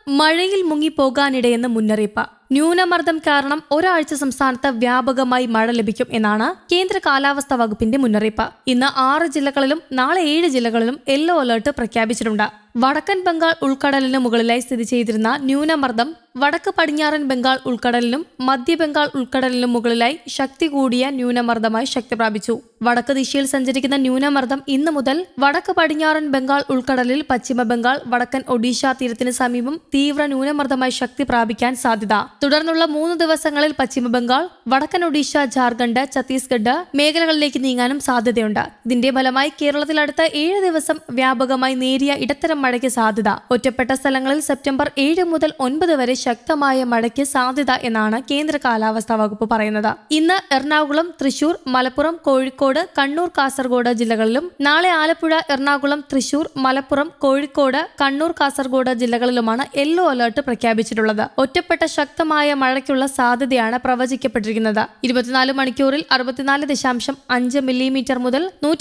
മഴയിൽ മുങ്ങിപ്പോകാനിടയെന്ന് മുന്നറിയിപ്പ്. ന്യൂനമർദ്ദം കാരണം ഒരാഴ്ച സംസ്ഥാനത്ത് വ്യാപകമായി മഴ ലഭിക്കും എന്നാണ് കേന്ദ്ര കാലാവസ്ഥാ വകുപ്പിന്റെ മുന്നറിയിപ്പ്. ഇന്ന് 6 ജില്ലകളിലും നാളെ 7 ജില്ലകളിലും യെല്ലോ അലർട്ട് പ്രഖ്യാപിച്ചിട്ടുണ്ട്. വടക്കൻ ബംഗാൾ ഉൾക്കടലിന് മുകളിലായി സ്ഥിതി ചെയ്തിരുന്ന ന്യൂനമർദ്ദം വടക്ക് പടിഞ്ഞാറൻ ബംഗാൾ ഉൾക്കടലിനും മധ്യ ബംഗാൾ ഉൾക്കടലിനും മുകളിലായി ശക്തി കൂടിയ ന്യൂനമർദ്ദമായി ശക്തി പ്രാപിച്ചു. വടക്ക് ദിശയിൽ സഞ്ചരിക്കുന്ന ന്യൂനമർദ്ദം ഇന്നു മുതൽ വടക്ക് പടിഞ്ഞാറൻ ബംഗാൾ ഉൾക്കടലിൽ, പശ്ചിമ ബംഗാൾ, വടക്കൻ ഒഡീഷ തീരത്തിന് സമീപം തീവ്ര ന്യൂനമർദ്ദമായി ശക്തി പ്രാപിക്കാൻ സാധ്യത. തുടർന്നുള്ള 3 ദിവസങ്ങളിൽ പശ്ചിമ ബംഗാൾ, വടക്കൻ ഒഡീഷ, ജാർഖണ്ഡ്, ഛത്തീസ്ഗഡ് മേഖലകളിലേക്ക് നീങ്ങാനും സാധ്യതയുണ്ട്. ഇതിന്റെ ഫലമായി കേരളത്തിൽ അടുത്ത 7 ദിവസം വ്യാപകമായി നേരിയ ഇടത്തരം മഴയ്ക്ക് സാധ്യത. ഒറ്റപ്പെട്ട സ്ഥലങ്ങളിൽ സെപ്റ്റംബർ 7 മുതൽ 9 വരെ ശക്തമായ മഴയ്ക്ക് സാധ്യത എന്നാണ് കേന്ദ്ര കാലാവസ്ഥാ വകുപ്പ് പറയുന്നത്. ഇന്ന് എറണാകുളം, തൃശൂർ, മലപ്പുറം, കോഴിക്കോട്, കണ്ണൂർ, കാസർഗോഡ് ജില്ലകളിലും നാളെ ആലപ്പുഴ, എറണാകുളം, തൃശൂർ, മലപ്പുറം, കോഴിക്കോട്, കണ്ണൂർ, കാസർഗോഡ് ജില്ലകളിലുമാണ് യെല്ലോ അലർട്ട് പ്രഖ്യാപിച്ചിട്ടുള്ളത്. ഒറ്റപ്പെട്ട ശക്തമായ മഴയ്ക്കുള്ള സാധ്യതയാണ് പ്രവചിക്കപ്പെട്ടിരിക്കുന്നത്. 24 മണിക്കൂറിൽ 64.5 മില്ലിമീറ്റർ മുതൽ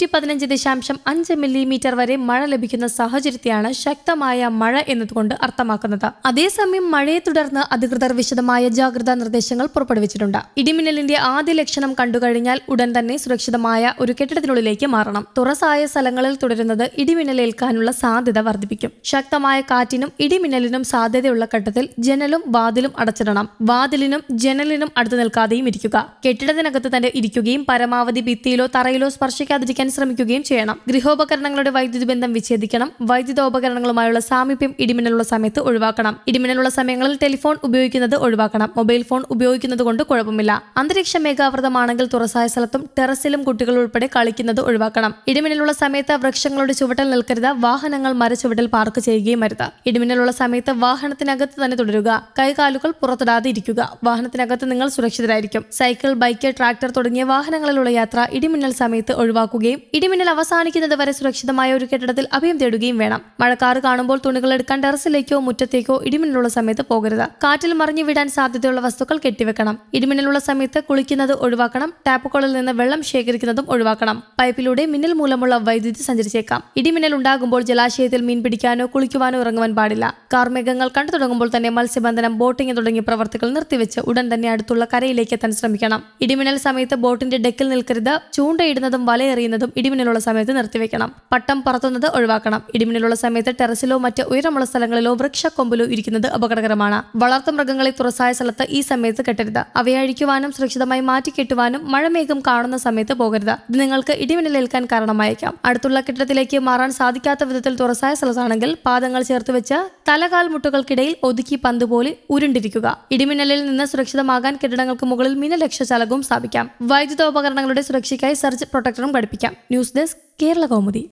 115.5 മില്ലിമീറ്റർ വരെ മഴ ലഭിക്കുന്ന സാഹചര്യത്തെയാണ് ശക്തമായ മഴ എന്നതുകൊണ്ട് അർത്ഥമാക്കുന്നത്. അതേസമയം മഴയെ തുടർന്ന് അധികൃതർ വിശദമായ ജാഗ്രതാ നിർദ്ദേശങ്ങൾ പുറപ്പെടുവിച്ചിട്ടുണ്ട്. ഇടിമിന്നലിന്റെ ആദ്യ ലക്ഷണം കണ്ടുകഴിഞ്ഞാൽ ഉടൻ തന്നെ സുരക്ഷിതമായ ഒരു കെട്ടിടത്തിനുള്ളിലേക്ക് മാറണം. തുറസായ സ്ഥലങ്ങളിൽ തുടരുന്നത് ഇടിമിന്നലേൽക്കാനുള്ള സാധ്യത വർദ്ധിപ്പിക്കും. ശക്തമായ കാറ്റിനും ഇടിമിന്നലിനും സാധ്യതയുള്ള ഘട്ടത്തിൽ ജനലും വാതിലും അടച്ചിടണം. വാതിലിനും ജനലിനും അടുത്ത് നിൽക്കാതെയും ഇരിക്കുക. കെട്ടിടത്തിനകത്ത് തന്നെ ഇരിക്കുകയും പരമാവധി ഭിത്തിയിലോ തറയിലോ സ്പർശിക്കാതിരിക്കാൻ ശ്രമിക്കുകയും ചെയ്യണം. ഗൃഹോപകരണങ്ങളുടെ വൈദ്യുതി ബന്ധം വിച്ഛേദിക്കണം. വൈദ്യുതോപകരണങ്ങളുമായുള്ള സാമീപ്യം ഇടിമിന്നലുള്ള സമയത്ത് ഒഴിവാക്കണം. ഇടിമിന്നലുള്ള സമയങ്ങളിൽ ടെലിഫോൺ ഉപയോഗിക്കുന്നത് ഒഴിവാക്കണം. മൊബൈൽ ഫോൺ ഉപയോഗിക്കുന്നത് കൊണ്ട് കുഴപ്പമില്ല. അന്തരീക്ഷ മേഘാവൃതമാണെങ്കിൽ തുറസായ സ്ഥലത്തും ടെറസിലും കുട്ടികൾ ഉൾപ്പെടെ കളിക്കുന്നത് ഒഴിവാക്കണം. ഇടിമിന്നലുള്ള സമയത്ത് വൃക്ഷങ്ങളുടെ ചുവട്ടിൽ നിൽക്കരുത്. വാഹനങ്ങൾ മരച്ചുവട്ടിൽ പാർക്ക് ചെയ്യുകയും അരുത്. ഇടിമിന്നലുള്ള സമയത്ത് വാഹനത്തിനകത്ത് തന്നെ തുടരുക. കൈകാലുകൾ പുറത്തിടാതെ ഇരിക്കുക. വാഹനത്തിനകത്ത് നിങ്ങൾ സുരക്ഷിതരായിരിക്കും. സൈക്കിൾ, ബൈക്ക്, ട്രാക്ടർ തുടങ്ങിയ വാഹനങ്ങളിലുള്ള യാത്ര ഇടിമിന്നൽ സമയത്ത് ഒഴിവാക്കുകയും ഇടിമിന്നൽ അവസാനിക്കുന്നത് വരെ സുരക്ഷിതമായ ഒരു കെട്ടിടത്തിൽ അഭയം തേടുകയും വേണം. മഴക്കാറ് കാണുമ്പോൾ തുണികൾ എടുക്കാൻ ടെറസിലേക്കോ മുറ്റത്തേക്കോ ഇടിമിന്നലുള്ള സമയത്ത് പോകരുത്. കാറ്റിൽ മറിഞ്ഞു വിടാൻ സാധ്യതയുള്ള വസ്തുക്കൾ കെട്ടിവെക്കണം. ഇടിമിന്നലുള്ള സമയത്ത് കുളിക്കുന്നത് ഒഴിവാക്കണം. ടാപ്പുകളിൽ നിന്ന് വെള്ളം ശേഖരിക്കുന്നതും ഒഴിവാക്കണം. പൈപ്പിലൂടെ മിന്നൽ മൂലമുള്ള വൈദ്യുതി സഞ്ചരിച്ചേക്കാം. ഇടിമിന്നൽ ഉണ്ടാകുമ്പോൾ ജലാശയത്തിൽ മീൻ പിടിക്കാനോ കുളിക്കുവാനോ ഇറങ്ങുവാൻ പാടില്ല. കാർമേഘങ്ങൾ കണ്ടു തുടങ്ങുമ്പോൾ തന്നെ മത്സ്യബന്ധനം, ബോട്ടിംഗ് തുടങ്ങിയ പ്രവർത്തികൾ നിർത്തിവെച്ച് ഉടൻ തന്നെ അടുത്തുള്ള കരയിലേക്ക് എത്താൻ ശ്രമിക്കണം. ഇടിമിന്നൽ സമയത്ത് ബോട്ടിന്റെ ഡെക്കിൽ നിൽക്കരുത്. ചൂണ്ടയിടുന്നതും വലയെറിയുന്നതും ഇടിമിന്നലുള്ള സമയത്ത് നിർത്തിവെക്കണം. പട്ടം പറത്തുന്നത് ഒഴിവാക്കണം. ഇടിമിന്നലുള്ള സമയത്ത് ടെറസിലോ മറ്റ് ഉയരമുള്ള സ്ഥലങ്ങളിലോ വൃക്ഷക്കൊമ്പിലോ ഇരിക്കുന്നത് അപകടകരമാണ്. വളർത്തു മൃഗങ്ങളെ തുറസായ സ്ഥലത്ത് ഈ സമയത്ത് കെട്ടരുത്. അവയെ അഴിക്കുവാനും സുരക്ഷിതമായി മാറ്റിക്കെട്ടുവാനും മഴമേഘം കാണുന്ന സമയത്ത് പോകരുത്. ഇത് നിങ്ങൾക്ക് ഇടിമിന്നലേൽക്കാൻ കാരണമായേക്കാം. അടുത്തുള്ള കെട്ടിടത്തിലേക്ക് മാറാൻ സാധിക്കാത്ത വിധത്തിൽ തുറസായ സ്ഥലത്താണെങ്കിൽ പാദങ്ങൾ ചേർത്ത് വെച്ച് തലകാൽ മുട്ടുകൾക്കിടയിൽ ഒതുക്കി പന്ത് പോലെ ഉരുണ്ടിരിക്കുക. ഇടിമിന്നലിൽ നിന്ന് സുരക്ഷിതമാകാൻ കെട്ടിടങ്ങൾക്ക് മുകളിൽ മിന്നലക്ഷചാലകവും സ്ഥാപിക്കാം. വൈദ്യുതോപകരണങ്ങളുടെ സുരക്ഷയ്ക്കായി സർജ് പ്രൊട്ടക്ടറും ഘടിപ്പിക്കാം. News desk, Kerala Kaumudi.